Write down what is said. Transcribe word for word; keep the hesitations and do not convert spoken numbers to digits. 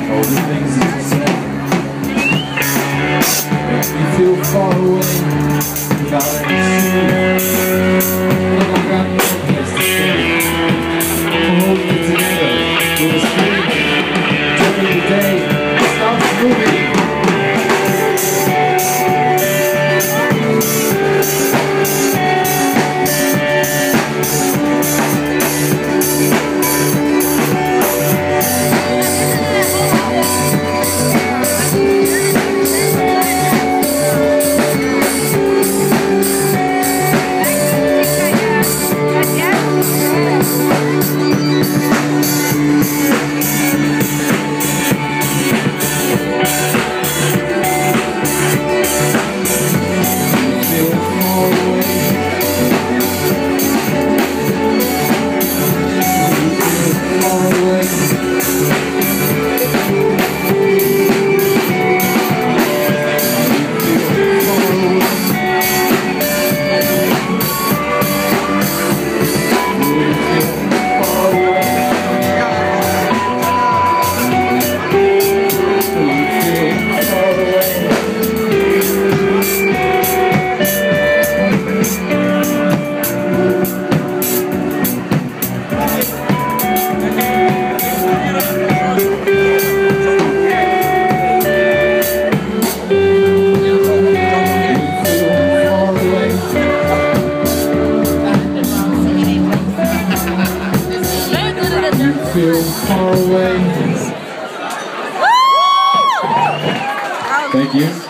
all the things you say make me feel far away without any shoes. But I got no place to stay. We'll hold you together with a string. During the day, it stops moving. Feel far away. Thank you.